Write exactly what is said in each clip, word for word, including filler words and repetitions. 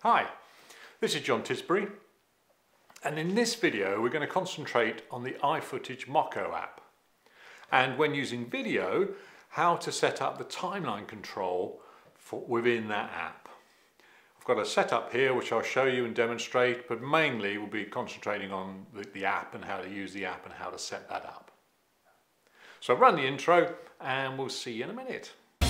Hi, this is John Tisbury, and in this video we're going to concentrate on the iFootage Moco app, and when using video, how to set up the timeline control for within that app. I've got a setup here which I'll show you and demonstrate, but mainly we'll be concentrating on the, the app and how to use the app and how to set that up. So I'll run the intro and we'll see you in a minute.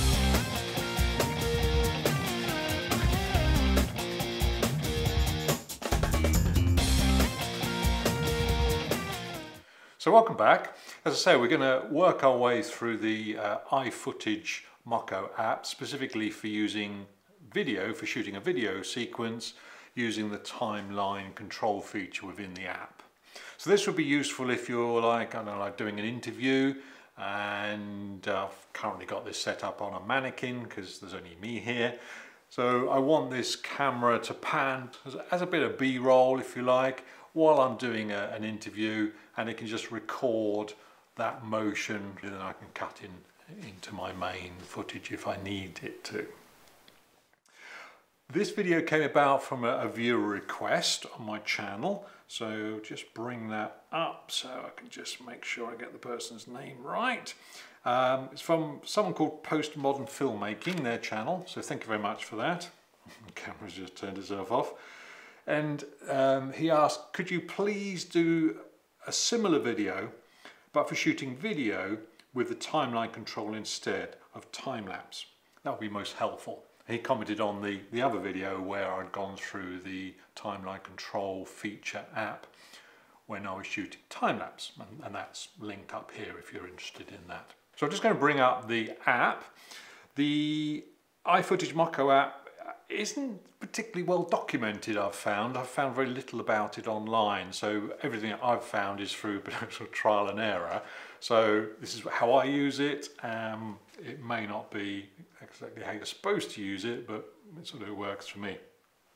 So welcome back. As I say, we're going to work our way through the uh, iFootage Moco app, specifically for using video, for shooting a video sequence using the timeline control feature within the app. So this would be useful if you're like, I don't know, like doing an interview, and uh, I've currently got this set up on a mannequin because there's only me here. So I want this camera to pan as, as a bit of B-roll, if you like, while I'm doing a, an interview, and it can just record that motion, and then I can cut in into my main footage if I need it to. This video came about from a, a viewer request on my channel, so just bring that up so I can just make sure I get the person's name right. Um, it's from someone called Postmodern Filmmaking, their channel, so thank you very much for that. The camera's just turned itself off. And um, he asked, could you please do a similar video, but for shooting video with the timeline control instead of time-lapse? That would be most helpful. He commented on the, the other video where I'd gone through the timeline control feature app when I was shooting time-lapse, and, and that's linked up here if you're interested in that. So I'm just going to bring up the app. The iFootage Moco app isn't particularly well documented, I've found. I've found very little about it online, so everything I've found is through potential trial and error. So this is how I use it. Um, it may not be exactly how you're supposed to use it, but it sort of works for me.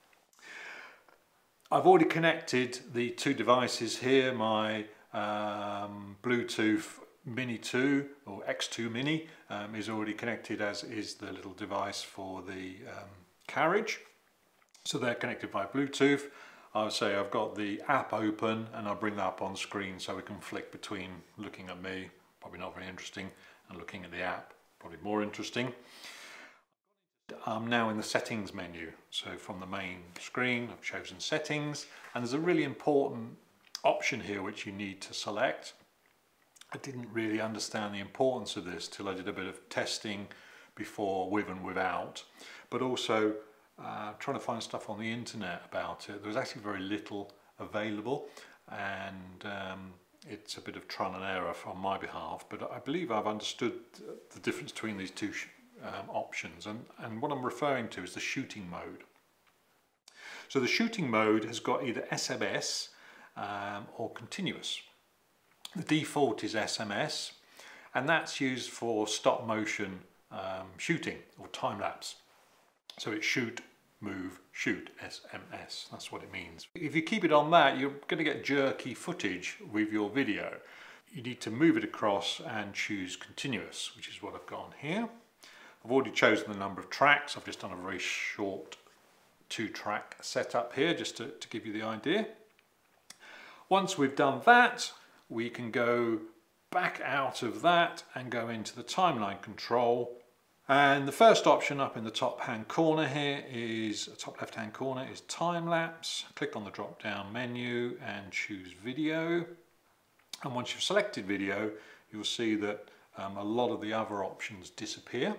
I've already connected the two devices here, my um, Bluetooth Mini two or X two Mini um, is already connected, as is the little device for the um, carriage. So they're connected by Bluetooth. I would say I've got the app open and I'll bring that up on screen so we can flick between looking at me, probably not very interesting, and looking at the app, probably more interesting. I'm now in the settings menu. So from the main screen, I've chosen settings, and there's a really important option here which you need to select. I didn't really understand the importance of this till I did a bit of testing before, with and without, but also uh, trying to find stuff on the internet about it. There was actually very little available, and um, it's a bit of trial and error on my behalf, but I believe I've understood the difference between these two um, options, and, and what I'm referring to is the shooting mode. So the shooting mode has got either S M S um, or continuous. The default is S M S, and that's used for stop motion um, shooting or time-lapse. So it's shoot, move, shoot, S M S, that's what it means. If you keep it on that, you're going to get jerky footage with your video. You need to move it across and choose continuous, which is what I've got on here. I've already chosen the number of tracks. I've just done a very short two-track setup here just to, to give you the idea. Once we've done that, we can go back out of that and go into the timeline control. And the first option up in the top hand corner here is, top left hand corner is time lapse. Click on the drop down menu and choose video. And once you've selected video, you'll see that um, a lot of the other options disappear.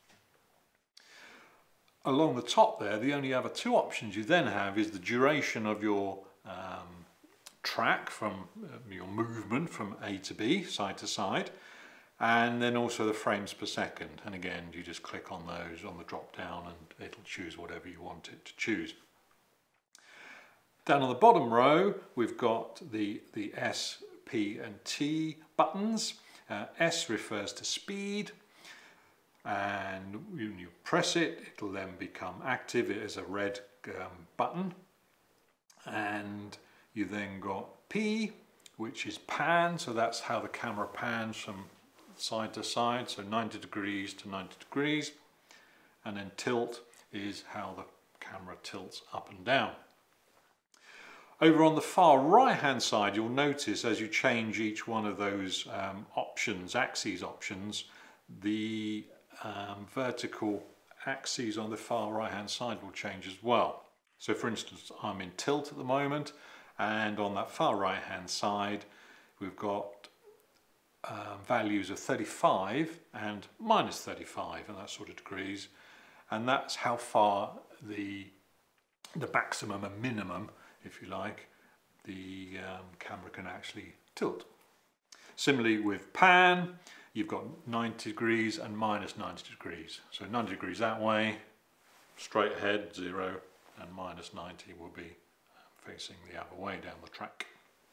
Along the top there, the only other two options you then have is the duration of your um, track, from uh, your movement from A to B, side to side, and then also the frames per second. And again, you just click on those on the drop down and it'll choose whatever you want it to choose. Down on the bottom row, we've got the, the S, P and T buttons. Uh, S refers to speed, and when you press it, it'll then become active. It is a red um, button. And you then got P, which is pan, so that's how the camera pans from side to side, so ninety degrees to ninety degrees. And then tilt is how the camera tilts up and down. Over on the far right hand side, you'll notice as you change each one of those um, options, axes options, the um, vertical axes on the far right hand side will change as well. So for instance, I'm in tilt at the moment, and on that far right hand side we've got um, values of thirty-five and minus thirty-five and that sort of degrees, and that's how far the the maximum and minimum, if you like, the um, camera can actually tilt. Similarly with pan, you've got ninety degrees and minus ninety degrees. So ninety degrees that way, straight ahead, zero, and minus ninety will be facing the other way down the track.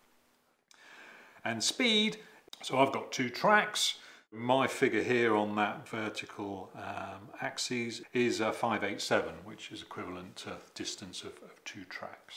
And speed, so I've got two tracks. My figure here on that vertical um, axis is uh, five eighty-seven, which is equivalent to distance of, of two tracks.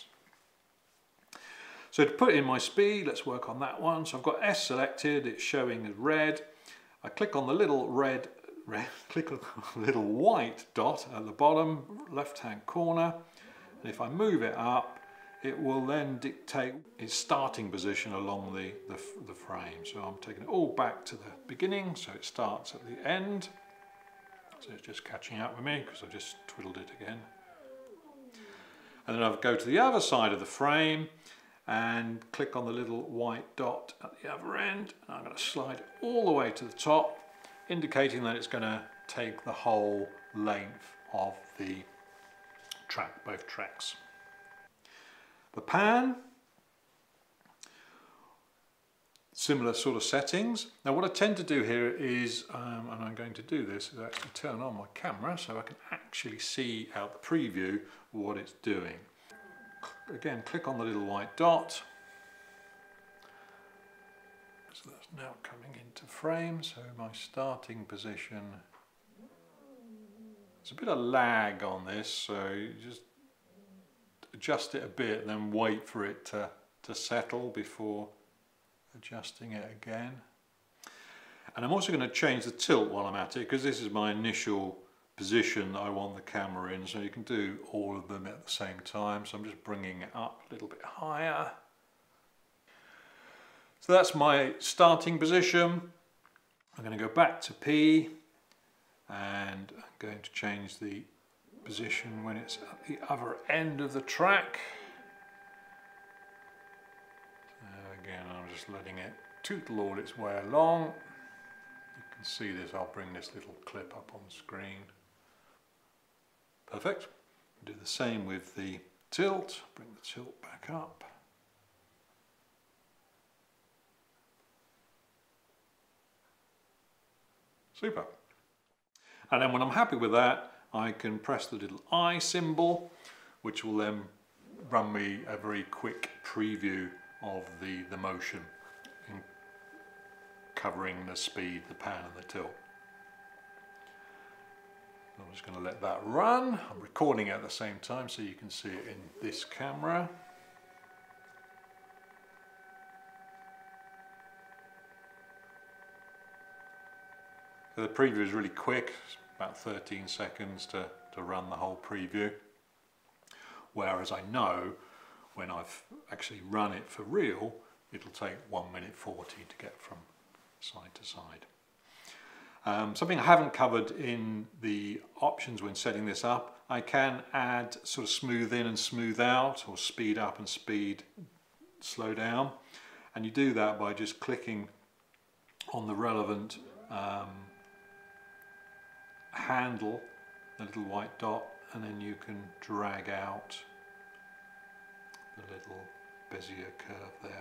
So to put in my speed, let's work on that one. So I've got S selected, it's showing as red. I click on the little red, red click on the little white dot at the bottom left hand corner, and if I move it up, it will then dictate its starting position along the, the, the frame. So I'm taking it all back to the beginning, so it starts at the end. So it's just catching up with me because I've just twiddled it again. And then I'll go to the other side of the frame and click on the little white dot at the other end. And I'm going to slide it all the way to the top, indicating that it's going to take the whole length of the track, both tracks. The pan, similar sort of settings. Now what I tend to do here is, um, and I'm going to do this, is actually turn on my camera so I can actually see out the preview what it's doing. Again, click on the little white dot. So that's now coming into frame, so my starting position. There's a bit of lag on this, so you just adjust it a bit and then wait for it to, to settle before adjusting it again. And I'm also going to change the tilt while I'm at it, because this is my initial position that I want the camera in, so you can do all of them at the same time. So I'm just bringing it up a little bit higher. So that's my starting position. I'm going to go back to P, and I'm going to change the position when it's at the other end of the track. So again, I'm just letting it tootle all its way along. You can see this, I'll bring this little clip up on the screen. Perfect. Do the same with the tilt, bring the tilt back up. Super. And then when I'm happy with that, I can press the little I symbol, which will then run me a very quick preview of the, the motion, in covering the speed, the pan and the tilt. I'm just going to let that run. I'm recording it at the same time so you can see it in this camera. So the preview is really quick, it's about thirteen seconds to, to run the whole preview. Whereas I know when I've actually run it for real, it'll take one minute forty to get from side to side. Um, something I haven't covered in the options when setting this up, I can add sort of smooth in and smooth out, or speed up and speed slow down. And you do that by just clicking on the relevant um, handle, the little white dot, and then you can drag out the little Bezier curve there.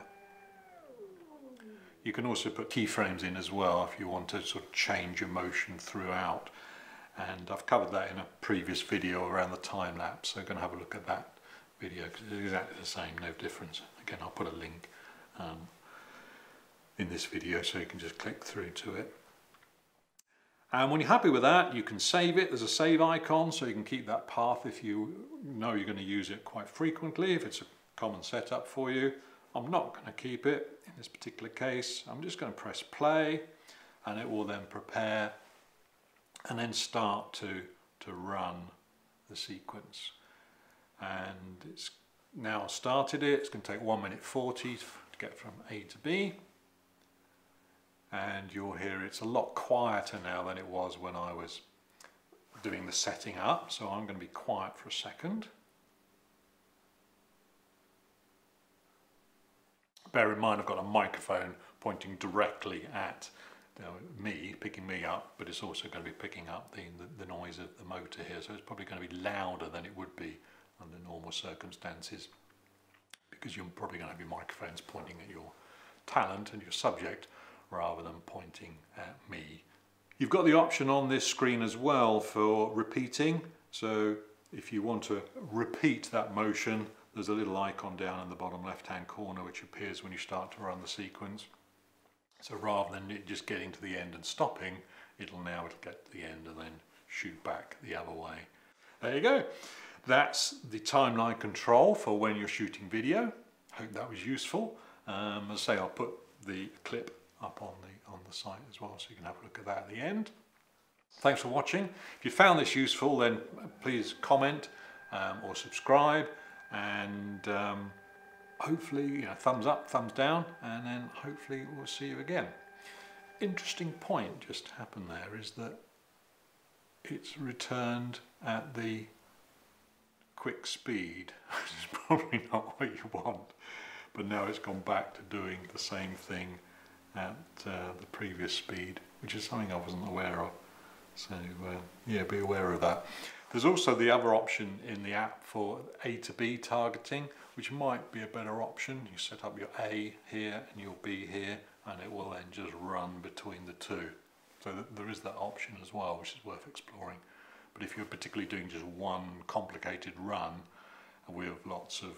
You can also put keyframes in as well if you want to sort of change your motion throughout, and I've covered that in a previous video around the time lapse, so I'm going to have a look at that video because it's exactly the same, no difference. Again, I'll put a link um, in this video so you can just click through to it. And when you're happy with that, you can save it. There's a save icon, so you can keep that path if you know you're going to use it quite frequently, if it's a common setup for you. I'm not going to keep it in this particular case. I'm just going to press play, and it will then prepare and then start to, to run the sequence. and it's now started it. It's going to take one minute forty to get from A to B, and you'll hear it's a lot quieter now than it was when I was doing the setting up, so I'm going to be quiet for a second. Bear in mind I've got a microphone pointing directly at you know, me, picking me up, but it's also going to be picking up the, the, the noise of the motor here, so it's probably going to be louder than it would be under normal circumstances, because you're probably going to have your microphones pointing at your talent and your subject rather than pointing at me. You've got the option on this screen as well for repeating, so if you want to repeat that motion, there's a little icon down in the bottom left hand corner which appears when you start to run the sequence. So rather than it just getting to the end and stopping, it'll now it'll get to the end and then shoot back the other way. There you go. That's the timeline control for when you're shooting video. Hope that was useful. Um, as I say, I'll put the clip up on the on the site as well, so you can have a look at that at the end. Thanks for watching. If you found this useful, then please comment um, or subscribe, and um, hopefully, you know, thumbs up, thumbs down, and then hopefully we'll see you again. Interesting point just happened there is that it's returned at the quick speed, which is probably not what you want, but now it's gone back to doing the same thing at uh, the previous speed, which is something I wasn't aware of. So uh, yeah, be aware of that. There's also the other option in the app for A to B targeting, which might be a better option. You set up your A here and your B here, and it will then just run between the two. So there is that option as well, which is worth exploring. But if you're particularly doing just one complicated run with lots of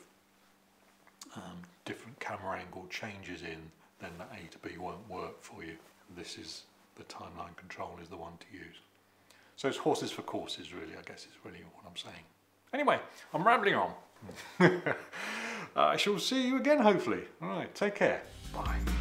um, different camera angle changes in, then the A to B won't work for you. This is the timeline control is the one to use. So it's horses for courses, really, I guess is really what I'm saying. Anyway, I'm rambling on. I shall see you again, hopefully. All right, take care. Bye.